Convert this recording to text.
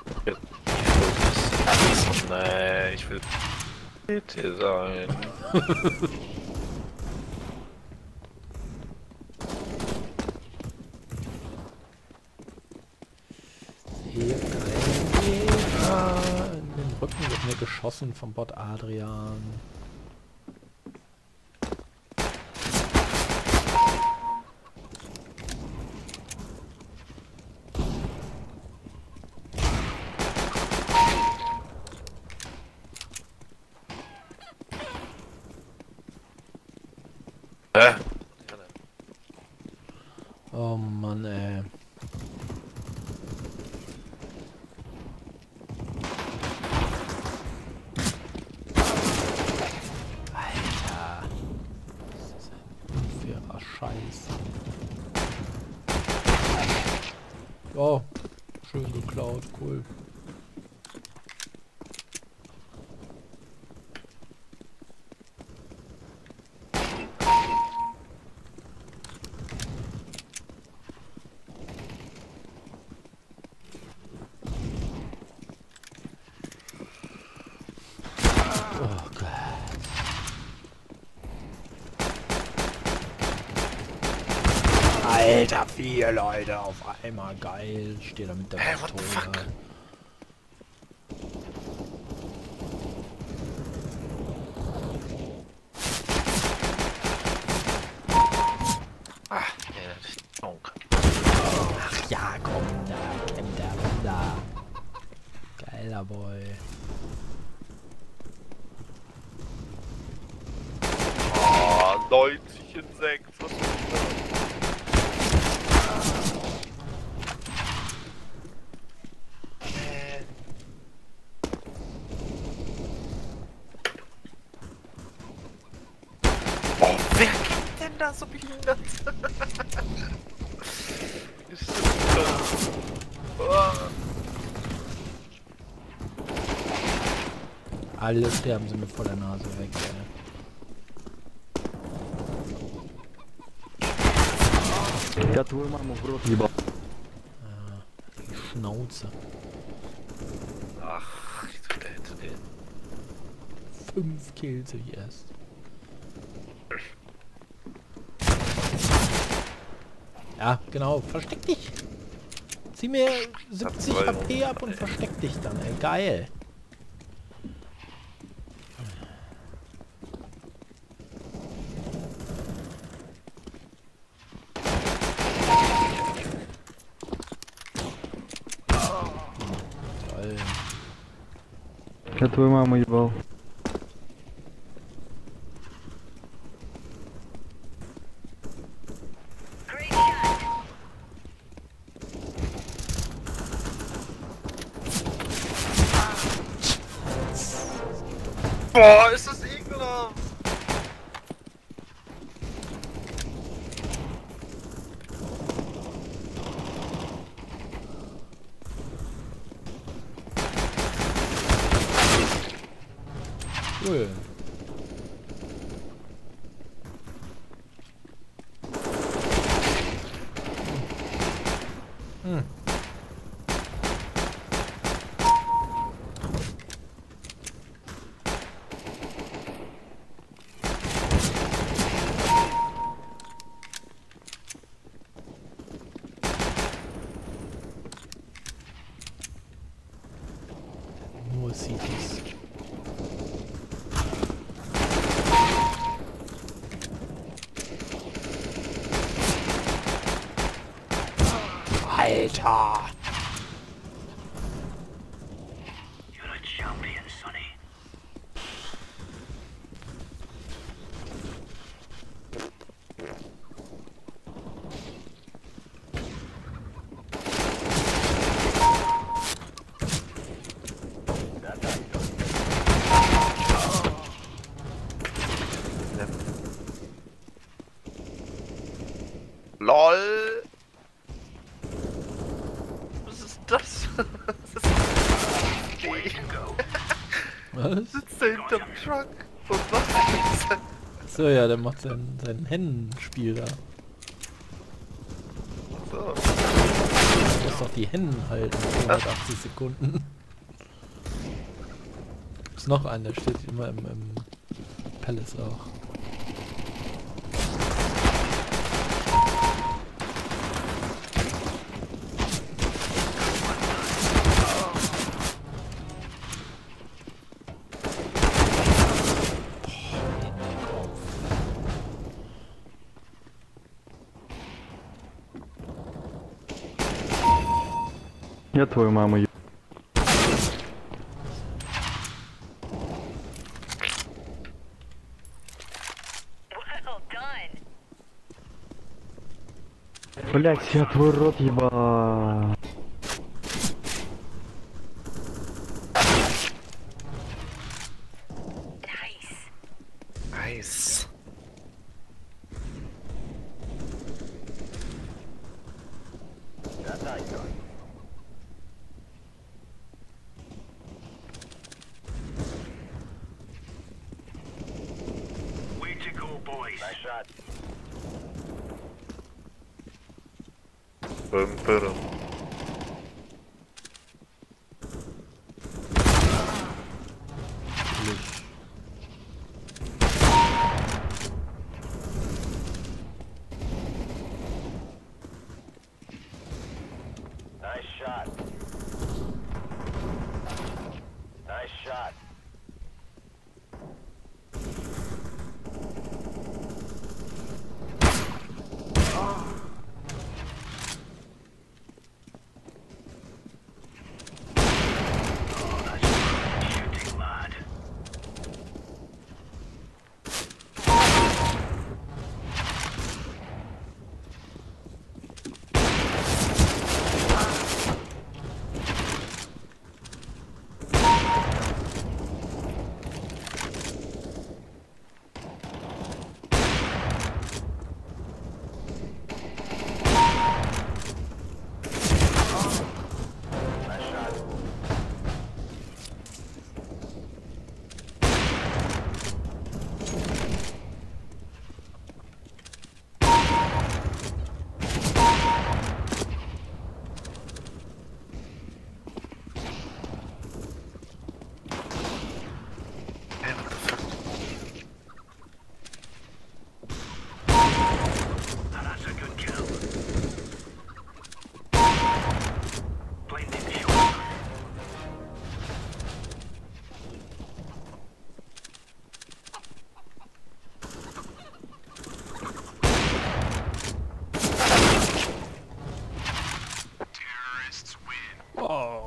Nee, ich will bitte sein. Hier kein in den Rücken wird mir geschossen vom Bot Adrian. Oh Mann, ey. Alter. Das ist ein unfairer Scheiß. Oh, schön geklaut, cool. Oh Gott. Alter, 4 Leute auf einmal, geil. Ich stehe da mit der Pistole. Ach, ja, das ist Donk. Ach ja, komm, da kennt der Wunder. Geiler Boy. Oh, 90 in 6. Was ist das? Oh, wer geht denn da so behindert? Ist das oh. Alles sterben sie mir vor der Nase weg, ey. Я твою маму в рот ебал. Die Schnauze. Ach, ich tue das denn. 5 Kills ich erst. Ja, genau. Versteck dich. Zieh mir 70 HP ab und versteck dich dann, ey. Geil. Toll. Я твою маму ебал. Boah, ist das ekelhaft! Cool. Hm. Nur Cities. Alter! You're a champion, Sonny. LOL! Was ist das? Was ist das? Was? Sitzt er hinterm Truck und macht das? So, ja, der macht sein Hennenspiel da. So. Was noch die Hennen halten. 180 Sekunden. Ist noch einer, steht immer im Palace auch. Я твою маму ебал. Well done. Блять, я твой рот ебал. Nice. Nice. Way to go, boys. Nice shot. Bum, bum. Nice shot. Nice shot. Oh, that's good shooting, lad. Nice shot. Hey, what the fuck? And that's a good kill. Blinding shot. Oh.